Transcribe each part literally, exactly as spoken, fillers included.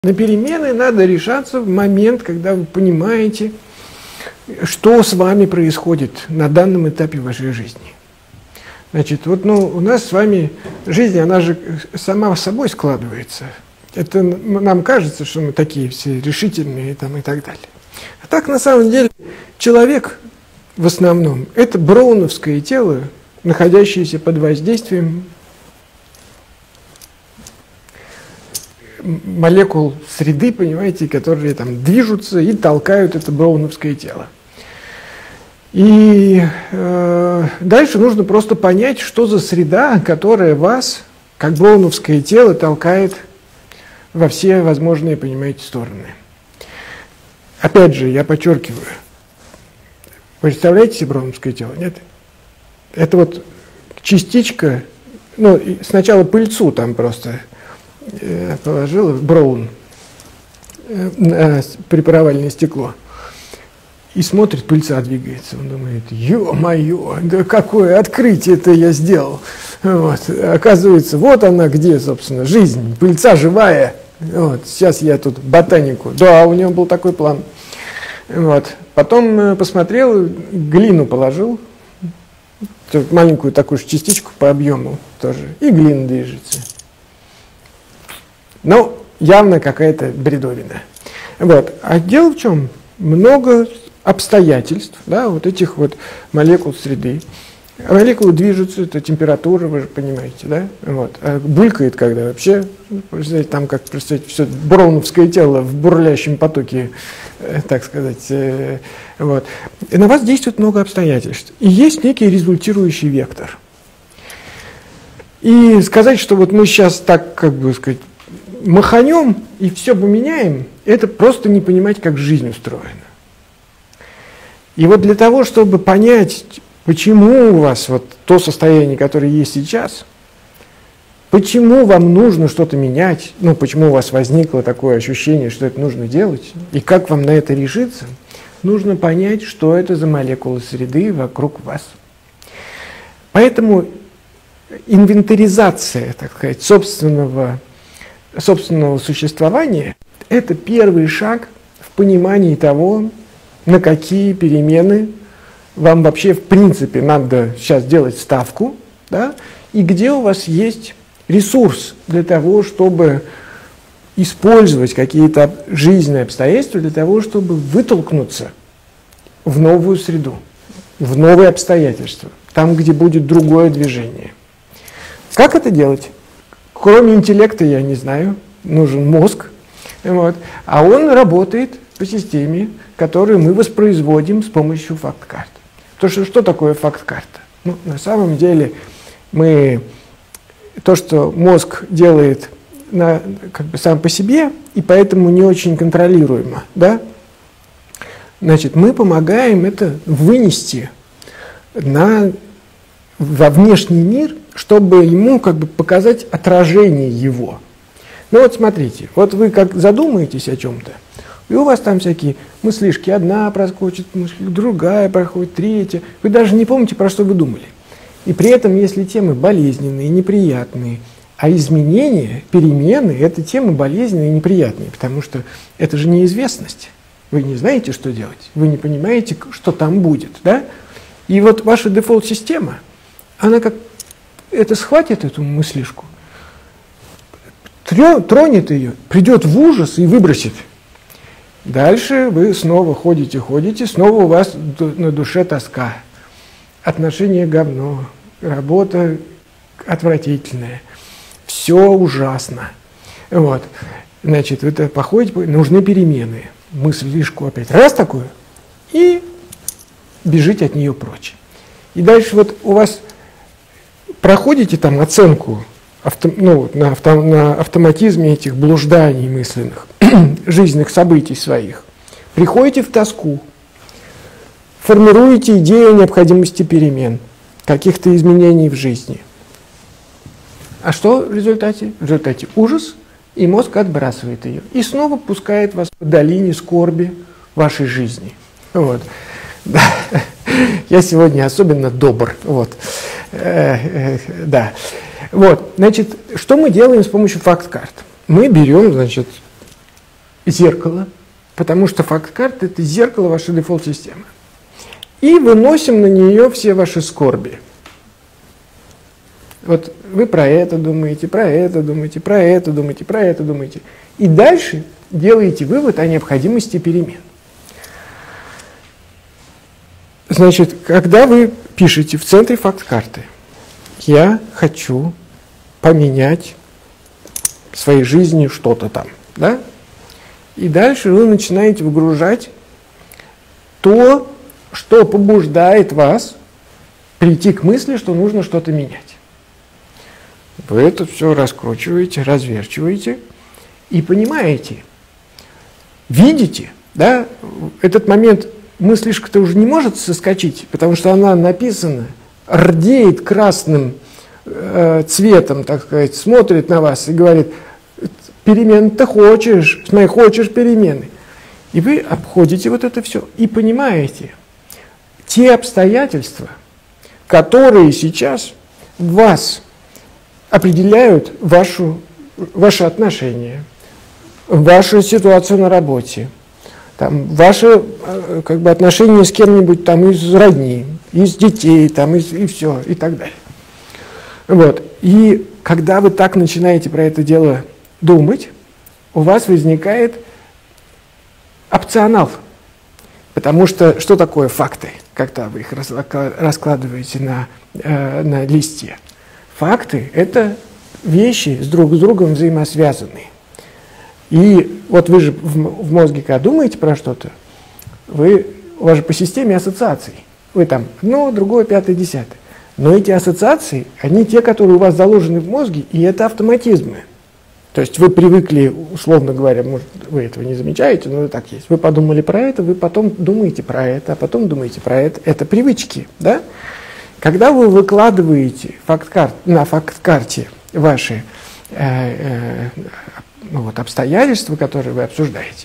На перемены надо решаться в момент, когда вы понимаете, что с вами происходит на данном этапе вашей жизни. Значит, вот ну, у нас с вами жизнь, она же сама собой складывается. Это нам кажется, что мы такие все решительные там, и так далее. А так, на самом деле, человек в основном – это броуновское тело, находящееся под воздействием молекул среды, понимаете, которые там движутся и толкают это броуновское тело. И э, дальше нужно просто понять, что за среда, которая вас, как броуновское тело, толкает во все возможные, понимаете, стороны. Опять же, я подчеркиваю, представляете себе броуновское тело, нет? Это вот частичка, ну, сначала пыльцу там просто э, положила в броун, э, на препаровальное стекло. И смотрит, пыльца двигается. Он думает, ё-моё, да какое открытие-то я сделал. Вот. Оказывается, вот она где, собственно, жизнь, пыльца живая. Вот. Сейчас я тут ботанику. Да, у него был такой план. Вот. Потом посмотрел, глину положил, маленькую такую же частичку по объему тоже, и глина движется. Ну, явно какая-то бредовина. Вот. А дело в чем? Много обстоятельств, да, вот этих вот молекул среды. Молекулы движутся, это температура, вы же понимаете, да? Вот. А булькает, когда вообще, там, как представить, все броуновское тело в бурлящем потоке, э, так сказать. Э, вот. И на вас действует много обстоятельств. И есть некий результирующий вектор. И сказать, что вот мы сейчас так, как бы сказать, маханем и все поменяем, это просто не понимать, как жизнь устроена. И вот для того, чтобы понять, почему у вас вот то состояние, которое есть сейчас, почему вам нужно что-то менять, ну, почему у вас возникло такое ощущение, что это нужно делать, и как вам на это решиться, нужно понять, что это за молекулы среды вокруг вас. Поэтому инвентаризация, так сказать, собственного, собственного существования – это первый шаг в понимании того, на какие перемены вам вообще в принципе надо сейчас делать ставку, да, и где у вас есть ресурс для того, чтобы использовать какие-то жизненные обстоятельства для того, чтобы вытолкнуться в новую среду, в новые обстоятельства, там, где будет другое движение. Как это делать? Кроме интеллекта, я не знаю, нужен мозг, вот, а он работает по системе, которую мы воспроизводим с помощью факт-карт. То, что, что такое факт-карта? Ну, на самом деле, мы, то, что мозг делает на, как бы сам по себе, и поэтому не очень контролируемо, да? Значит, мы помогаем это вынести на, во внешний мир, чтобы ему как бы показать отражение его. Ну вот смотрите, вот вы как задумаетесь о чем-то, и у вас там всякие мыслишки, одна проскочит, мысль, другая проходит, третья. Вы даже не помните, про что вы думали. И при этом, если темы болезненные, неприятные, а изменения, перемены – это темы болезненные и неприятные, потому что это же неизвестность. Вы не знаете, что делать, вы не понимаете, что там будет. Да? И вот ваша дефолт-система, она как это схватит эту мыслишку, тронет ее, придет в ужас и выбросит. Дальше вы снова ходите, ходите, снова у вас на душе тоска. Отношения говно, работа отвратительная, все ужасно. Вот. Значит, вы походите, нужны перемены. Мысль лишку опять раз такую, и бежите от нее прочь. И дальше вот у вас проходите там оценку авто, ну, на, авто, на автоматизме этих блужданий мысленных, жизненных событий своих, приходите в тоску, формируете идею необходимости перемен, каких-то изменений в жизни. А что в результате? В результате ужас, и мозг отбрасывает ее. И снова пускает вас по долине скорби вашей жизни. Вот. Я сегодня особенно добр. Вот. Да. Вот. Значит, что мы делаем с помощью факт-карт? Мы берем, значит, зеркало, потому что факт-карта – это зеркало вашей дефолт-системы. И выносим на нее все ваши скорби. Вот вы про это думаете, про это думаете, про это думаете, про это думаете. И дальше делаете вывод о необходимости перемен. Значит, когда вы пишете в центре факт-карты «Я хочу поменять в своей жизни что-то там», да? И дальше вы начинаете выгружать то, что побуждает вас прийти к мысли, что нужно что-то менять. Вы это все раскручиваете, разверчиваете и понимаете, видите, да, этот момент мыслишка-то уже не может соскочить, потому что она написана, рдеет красным э, цветом, так сказать, смотрит на вас и говорит: перемен-то хочешь, смотри, хочешь перемены. И вы обходите вот это все и понимаете, те обстоятельства, которые сейчас вас определяют вашу, ваши отношения, вашу ситуацию на работе, там, ваши как бы, отношения с кем-нибудь там из родни, из детей, там, из, и все, и так далее. Вот. И когда вы так начинаете про это дело думать, у вас возникает опционал. Потому что что такое факты, когда вы их раскладываете на, э, на листе? Факты – это вещи с друг с другом взаимосвязанные. И вот вы же в, в мозге, когда думаете про что-то, вы, у вас же по системе ассоциаций. Вы там одно, другое, пятое, десятое. Но эти ассоциации, они те, которые у вас заложены в мозге, и это автоматизмы. То есть вы привыкли, условно говоря, может, вы этого не замечаете, но так есть. Вы подумали про это, вы потом думаете про это, а потом думаете про это. Это привычки, да? Когда вы выкладываете факт-карт, на факт-карте ваши э, э, ну, вот, обстоятельства, которые вы обсуждаете,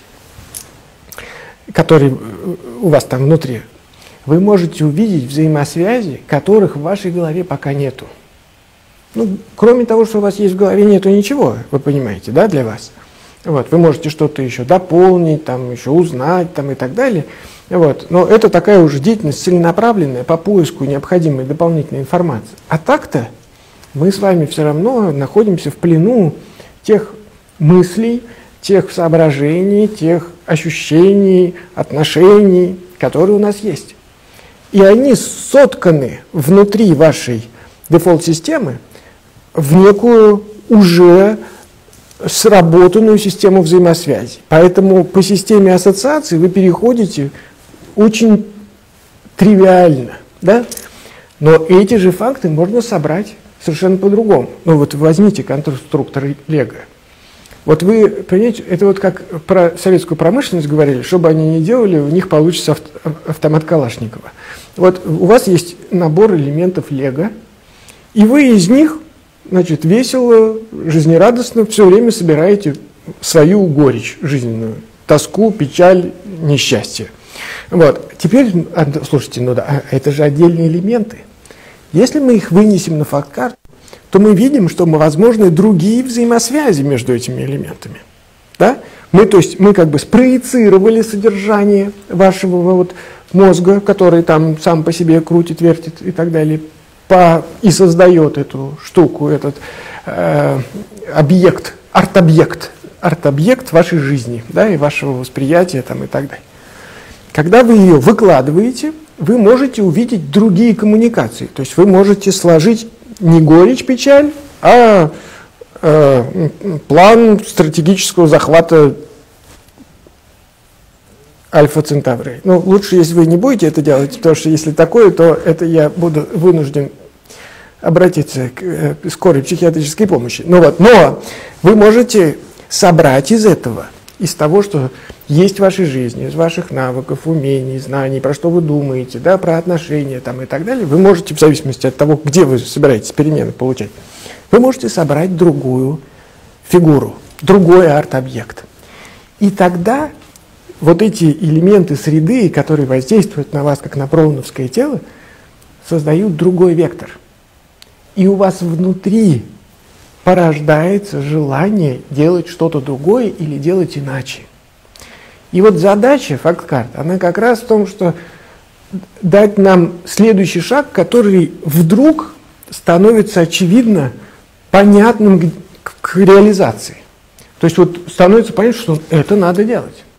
которые у вас там внутри, вы можете увидеть взаимосвязи, которых в вашей голове пока нету. Ну, кроме того, что у вас есть в голове, нету ничего, вы понимаете, да, для вас. Вот, вы можете что-то еще дополнить, там, еще узнать там, и так далее. Вот. Но это такая уже деятельность целенаправленная по поиску необходимой дополнительной информации. А так-то мы с вами все равно находимся в плену тех мыслей, тех соображений, тех ощущений, отношений, которые у нас есть. И они сотканы внутри вашей дефолт-системы в некую уже сработанную систему взаимосвязи. Поэтому по системе ассоциаций вы переходите очень тривиально, да? Но эти же факты можно собрать совершенно по-другому. Ну вот возьмите конструктор Лего. Вот вы, понимаете, это вот как про советскую промышленность говорили, что бы они ни делали, у них получится авто, автомат Калашникова. Вот у вас есть набор элементов Лего, и вы из них, значит, весело, жизнерадостно все время собираете свою горечь жизненную, тоску, печаль, несчастье. Вот. Теперь, слушайте, ну да, это же отдельные элементы. Если мы их вынесем на факт-карту, то мы видим, что возможны другие взаимосвязи между этими элементами. Да? Мы, то есть, мы как бы спроецировали содержание вашего вот мозга, который там сам по себе крутит, вертит и так далее, по, и создает эту штуку, этот э, объект, арт-объект, арт-объект вашей жизни, да, и вашего восприятия там, и так далее. Когда вы ее выкладываете, вы можете увидеть другие коммуникации. То есть вы можете сложить не горечь, печаль, а э, план стратегического захвата Альфа Центавры. Ну, лучше, если вы не будете это делать, потому что если такое, то это я буду вынужден обратиться к э, скорой психиатрической помощи. Ну вот, но вы можете собрать из этого, из того, что есть в вашей жизни, из ваших навыков, умений, знаний, про что вы думаете, да, про отношения там, и так далее, вы можете, в зависимости от того, где вы собираетесь перемены получать, вы можете собрать другую фигуру, другой арт-объект. И тогда вот эти элементы среды, которые воздействуют на вас, как на броуновское тело, создают другой вектор. И у вас внутри порождается желание делать что-то другое или делать иначе. И вот задача факт-карт, она как раз в том, что дать нам следующий шаг, который вдруг становится очевидно понятным к реализации. То есть вот становится понятно, что это надо делать.